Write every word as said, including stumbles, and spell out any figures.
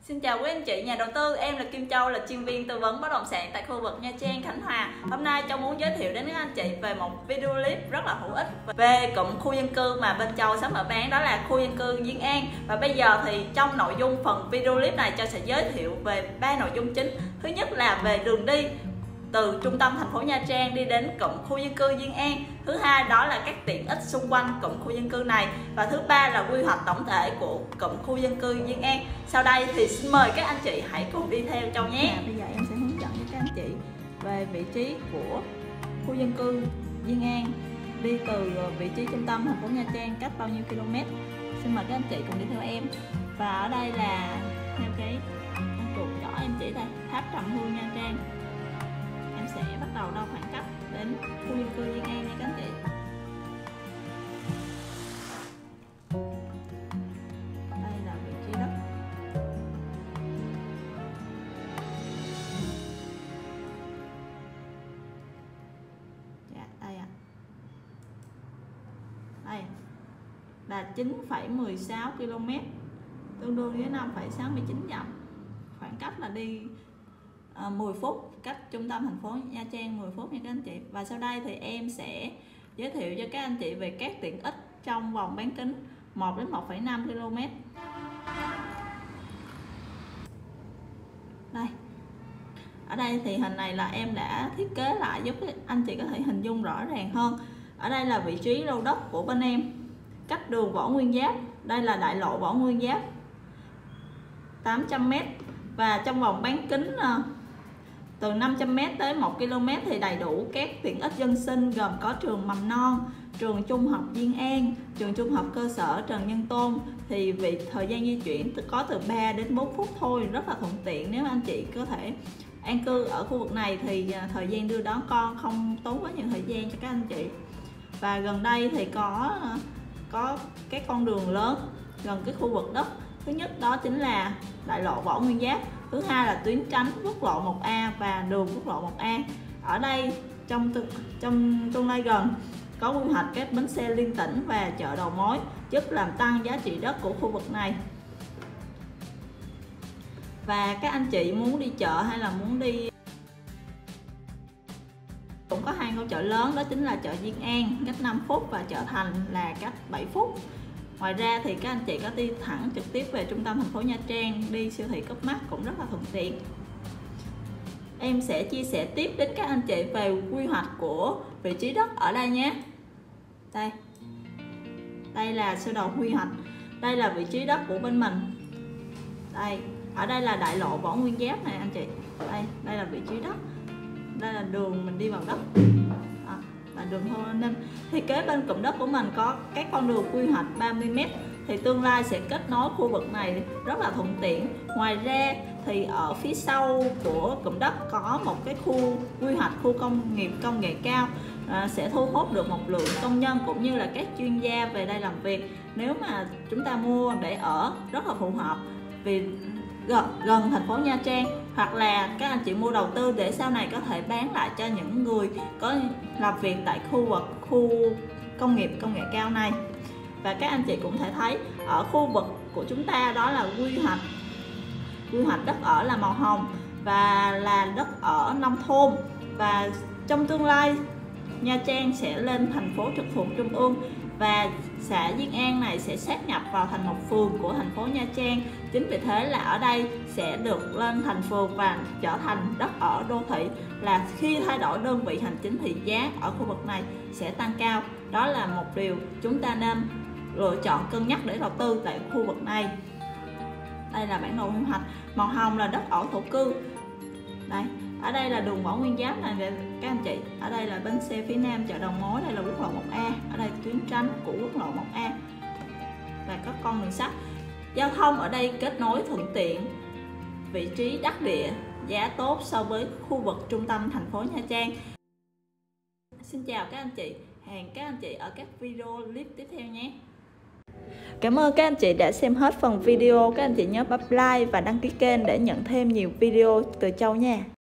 Xin chào quý anh chị nhà đầu tư, em là Kim Châu, là chuyên viên tư vấn bất động sản tại khu vực Nha Trang, Khánh Hòa. Hôm nay Châu muốn giới thiệu đến các anh chị về một video clip rất là hữu ích về cụm khu dân cư mà bên Châu sắp mở bán, đó là khu dân cư Diên An. Và bây giờ thì trong nội dung phần video clip này Châu sẽ giới thiệu về ba nội dung chính. Thứ nhất là về đường đi từ trung tâm thành phố Nha Trang đi đến cụm khu dân cư Diên An. Thứ hai đó là các tiện ích xung quanh cụm khu dân cư này. Và thứ ba là quy hoạch tổng thể của cụm khu dân cư Diên An. Sau đây thì xin mời các anh chị hãy cùng đi theo Châu nhé. À, bây giờ em sẽ hướng dẫn cho các anh chị về vị trí của khu dân cư Diên An, đi từ vị trí trung tâm thành phố Nha Trang cách bao nhiêu km. Xin mời các anh chị cùng đi theo em. Và ở đây là theo cái con chuột nhỏ em chỉ đây, tháp Trầm Hương Nha Trang. Em sẽ bắt đầu đo khoảng cách đến khu dân cư Diên An nha các anh chị. Đây là vị trí đất. Dạ, đây ạ. À. Đây là chín phẩy mười sáu ki lô mét, tương đương với năm phẩy sáu mươi chín dặm. Khoảng cách là đi À, mười phút, cách trung tâm thành phố Nha Trang mười phút nha các anh chị. Và sau đây thì em sẽ giới thiệu cho các anh chị về các tiện ích trong vòng bán kính một đến một phẩy năm ki lô mét. Đây. Ở đây thì hình này là em đã thiết kế lại giúp anh chị có thể hình dung rõ ràng hơn. Ở đây là vị trí lô đất của bên em, cách đường Võ Nguyên Giáp, đây là đại lộ Võ Nguyên Giáp tám trăm mét. Và trong vòng bán kính từ năm trăm mét tới một ki lô mét thì đầy đủ các tiện ích dân sinh, gồm có trường mầm non, trường trung học Diên An, trường trung học cơ sở Trần Nhân Tông. Thì vì thời gian di chuyển có từ ba đến bốn phút thôi, rất là thuận tiện. Nếu anh chị có thể an cư ở khu vực này thì thời gian đưa đón con không tốn quá nhiều thời gian cho các anh chị. Và gần đây thì có có cái con đường lớn gần cái khu vực đất. Thứ nhất đó chính là đại lộ Võ Nguyên Giáp, thứ hai là tuyến tránh quốc lộ một A và đường quốc lộ một A. Ở đây trong trong tương lai gần có quy hoạch các bến xe liên tỉnh và chợ đầu mối, giúp làm tăng giá trị đất của khu vực này. Và các anh chị muốn đi chợ hay là muốn đi, cũng có hai ngôi chợ lớn, đó chính là chợ Diên An cách năm phút và chợ Thành là cách bảy phút. Ngoài ra thì các anh chị có đi thẳng trực tiếp về trung tâm thành phố Nha Trang, đi siêu thị Copmart cũng rất là thuận tiện. Em sẽ chia sẻ tiếp đến các anh chị về quy hoạch của vị trí đất ở đây nhé. Đây. Đây là sơ đồ quy hoạch. Đây là vị trí đất của bên mình. Đây, ở đây là đại lộ Võ Nguyên Giáp này anh chị. Đây, đây là vị trí đất. Đây là đường mình đi vào đất. À, là đường Hồ An Ninh. Thì kế bên cụm đất của mình có các con đường quy hoạch ba mươi mét, thì tương lai sẽ kết nối khu vực này rất là thuận tiện. Ngoài ra thì ở phía sau của cụm đất có một cái khu quy hoạch khu công nghiệp công nghệ cao, à, sẽ thu hút được một lượng công nhân cũng như là các chuyên gia về đây làm việc. Nếu mà chúng ta mua để ở rất là phù hợp, vì gần, gần thành phố Nha Trang, hoặc là các anh chị mua đầu tư để sau này có thể bán lại cho những người có làm việc tại khu vực khu công nghiệp công nghệ cao này. Và các anh chị cũng thể thấy ở khu vực của chúng ta đó là quy hoạch quy hoạch đất ở là màu hồng và là đất ở nông thôn. Và trong tương lai Nha Trang sẽ lên thành phố trực thuộc trung ương, và xã Diên An này sẽ sát nhập vào thành một phường của thành phố Nha Trang. Chính vì thế là ở đây sẽ được lên thành phường và trở thành đất ở đô thị. Là khi thay đổi đơn vị hành chính thì giá ở khu vực này sẽ tăng cao. Đó là một điều chúng ta nên lựa chọn cân nhắc để đầu tư tại khu vực này. Đây là bản đồ quy hoạch. Màu hồng là đất ở thổ cư. Đây, ở đây là đường Võ Nguyên Giáp này các anh chị. Ở đây là bến xe phía nam chợ đầu mối, đây là quốc lộ một A. Ở đây tuyến tránh của quốc lộ một A. Và có con đường sắt. Giao thông ở đây kết nối thuận tiện, vị trí đắc địa, giá tốt so với khu vực trung tâm thành phố Nha Trang. Xin chào các anh chị, hẹn các anh chị ở các video clip tiếp theo nhé. Cảm ơn các anh chị đã xem hết phần video. Các anh chị nhớ bấm like và đăng ký kênh để nhận thêm nhiều video từ Châu nha.